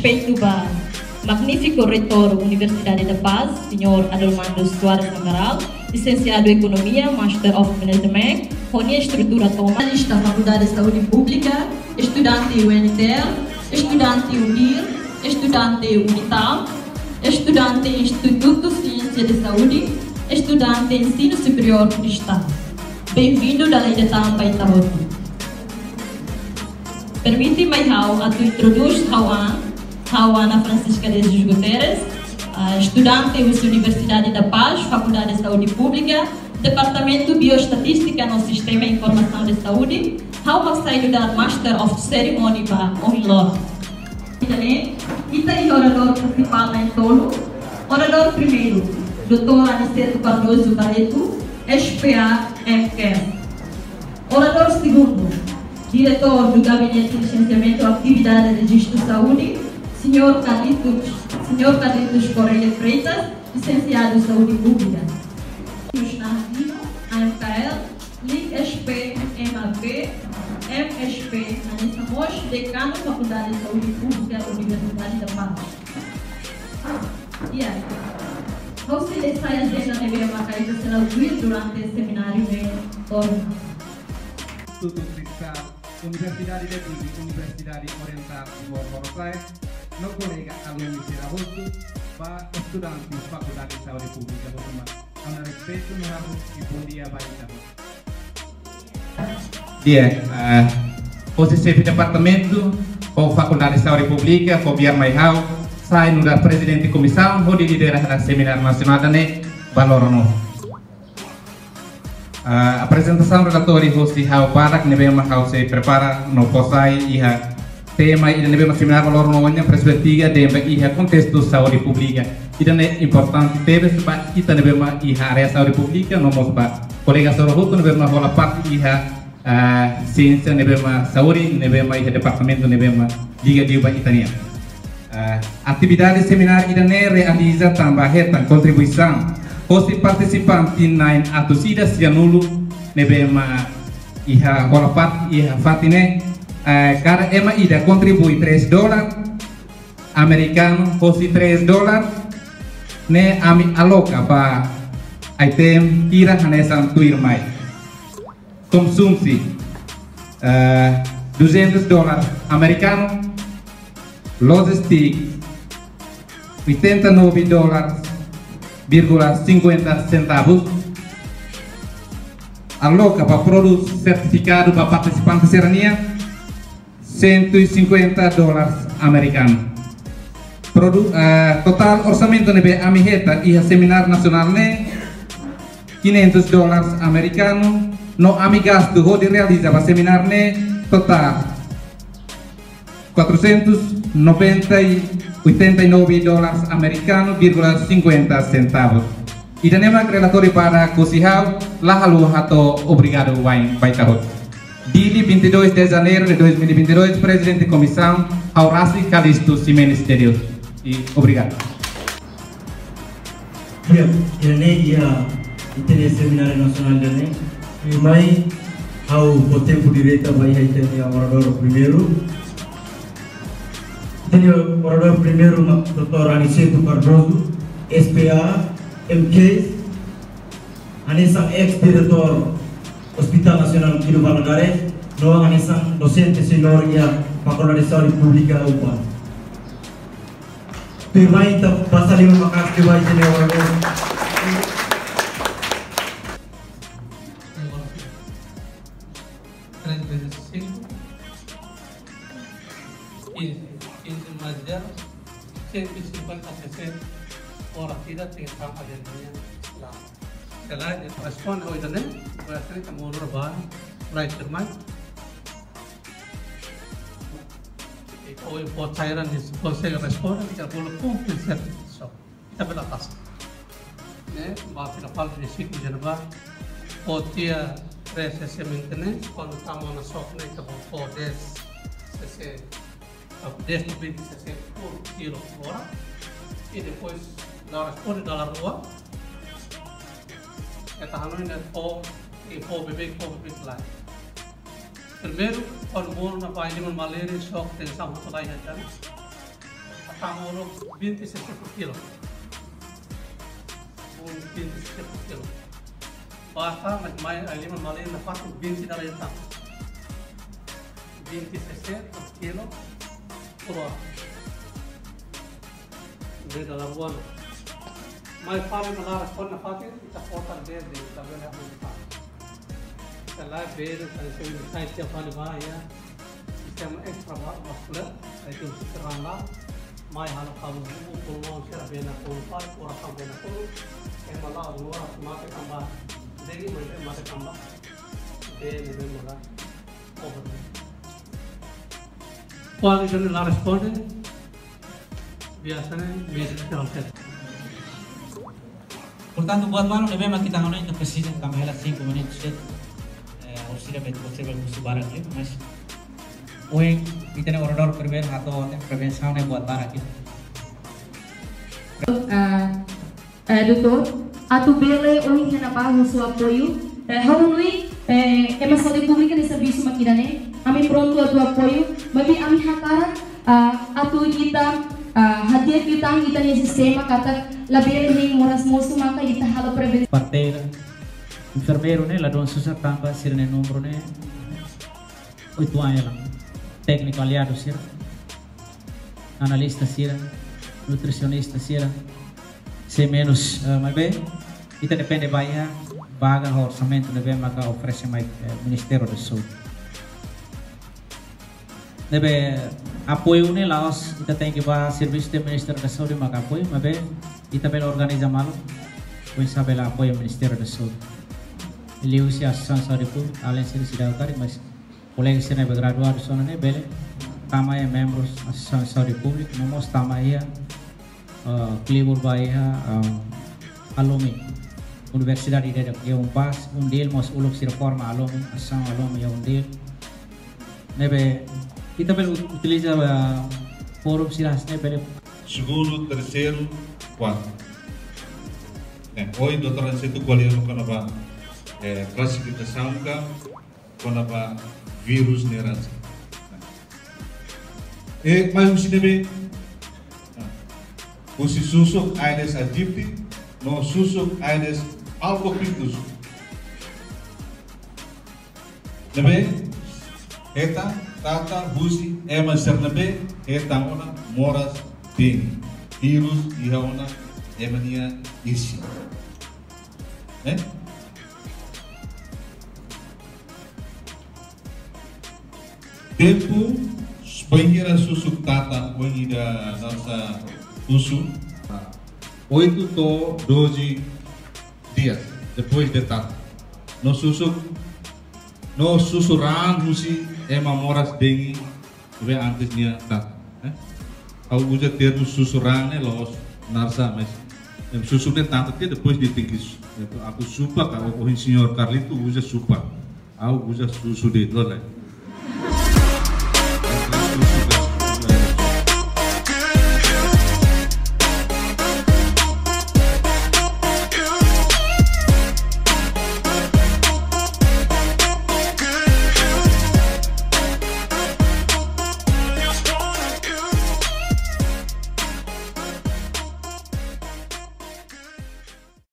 respeito ao magnífico reitor da Universidade da Paz, Sr. Adelmando Soares Amaral, licenciado em Economia, Master of Management, com a estrutura toma, da Faculdade de Saúde Pública, estudante UNTR, estudante UNIR, estudante UNITAM, estudante Instituto de Ciência de Saúde, estudante de Ensino Superior Cristão. Bem-vindo da Lei de Tampa e Taboto. Permite-me a introduzir Ana Francisca de Jesus Guterres, estudante da Universidade da Paz, Faculdade de Saúde Pública, Departamento de Bioestatística no Sistema de Informação de Saúde, How saído da Master of Ceremony para Onlor. E tem orador principal na Entolo, orador primeiro, Dr. Aniceto Cardoso Barreto, SPA MCAS. Orador segundo, diretor do Gabinete de Licenciamento e Atividade de Registro de Saúde, Sr. Carlitos Correia Freitas, licenciado em Saúde Pública. AMKL, LIC-SP, MAP, MSP, Anissa Mosh, decano da Faculdade de Saúde Pública da Universidade da Paz. E aí? Você dessa agenda deveria marcar e será durante esse seminário de torno. Tudo cristão, Universidade de Pública, Universidade Oriental de Borborosai, no colega Aluno de Agosto, para estudantes da Faculdade de Saúde Pública do Roma. Com respeito, no ramo e bom dia, Baita. Dia, você serve departamento ou Faculdade de Saúde Pública, com Biar Maihau, sai no da presidente de comissão, ou de liderança da Seminário Nacional da NE, Valorono. A apresentação relatória você how para que neve how se prepara no posai e tema e neve seminário Valorono nya perspectiva de e contexto saúde pública. Isso é importante teve sebab kita neve e área saúde pública no mosba colega sorohuto neve rola parte e ciência neve saúde neve e departamento neve liga di Itania. Atividade seminário idane realiza tambah contribuição os participantes na atuida cianulo nebema iha walapat iha fatine cara ema ida contribui $3 americano fosse $3 ne ami aloca para item tira hanesan tuir mai konsumsi $200 americano logistic $89,50 aloca para produto certificado para participantes serania $150 americano. Total orçamento nebe amiheta e seminário nacional ne $500 americano. No ami gasto de realiza para seminário ne total $489 americano, 50 centavos. E da nema relatório para Cosihau, lahalu hato obrigado wain baitahot. Dili 22 de janeiro de 2022, presidente de comissão, Horácio Calixto Ximenes de Deus. E obrigado. Ini seminário nacional dane. Mai ao tempo direito vai ter a orador primeiro. Tenho orador primeiro, Dr. Aniceto Cardoso, SPA, MK, Anissa ex-diretor Hospital Nacional Guido Valadares, Noah Anissa docente senior ya Faculdade de Saúde Pública UPA. Terima pasal 5 makasih wa tenho orador. Majar 150% orang tidak tinggal agendanya lah. Selain respon oh itu nih, berarti kamu nurban, mulai cermat. Oh import cairan di konsel respon kita boleh kompensasi. So kita belakas. Nih, maaf kita di situ jenaba. Potia resesi maintenance quando kamu nasok nih ke podes sesi desde o 26 por quilo fora e depois na resposta da rua é tahanoi na po e po bebê lá. Primeiro, quando morro na país de malaria, só tem saúde lá em Estamos 27 por kilo. 27 por kilo. Basta, mas mais ali uma malha na parte 20 da letra. 27 por kilo por hora. Beda la buona. Mas fala na lara quando fazem está porta verde, está vendo a música. Ela é verde, tá sendo sai que fala vai ya. Sistema extravascular, aí tem que ser lá. Mais hal kamu pulmão será bem na pulpa, coração bem na pulpa. É malah luar mata tambah. Jadi mereka mata tambah. Ini malah over. Qual é a resposta? Biasanya basic health. Portanto, buat malam memang kita hanya untuk presiden kami hela 5 menit set. Ausira bet possible musuh barat ya, mas. Oeng kita ni order primeiro atau prevenção ne buat barat ya. Doutor, a tubele oeng na bago su apoio. Haunui é uma saúde pública de serviço maquinane. Ami pronto a tu apoio, mas ami hakaran a tu kita hadiah kita ni sistema kata label ni moras mosu maka kita halo prevenção. Parteira, enfermeiro ne ladon susah tambah sirene número ne 8 anos lang. Técnico aliado sira, analista sira, nutricionista sira, sem menos, mas bem, kita depende banyak vaga orçamento deve maka oferece mais Ministério da Saúde. Deve apoio ne laos kita tem que va serviço do Ministério da Saúde maka apoio, mas bem, kita bela organiza malo, pois sabe lá apoio Ministério da Saúde. Ele usa a Associação Saúde Pública, além de ser cidadão, mas colegas que são graduados são né bele, tama é membros da Associação Saúde Pública, nós tama aí Clibur Bahia, alumni Universidade de Umpas, deal mas ulok si reforma alumni, Associação alumni deal. Nebe kita bele utiliza forum silas ne bele. Segundo, terceiro, quarto. Hoje, doutor Anseto Gualheiro, quando a classificação quando a vírus neras. E mais um cinema. O susu Aedes aegypti, no susu Aedes albopictus. Nabe, eta tata busi ema sernabe eta ona moras dengue. Vírus iha ona emania isi. Tempo banheira susu tata onde da nossa uso 8 to 12 dias depois de tata no sussurran musi ema moras dengue bem antes nia tata ao usa termo sussurran né los narsa mas susu de tata que depois de tingis aku supa o senhor Carlito usa supa ao usa susu de lá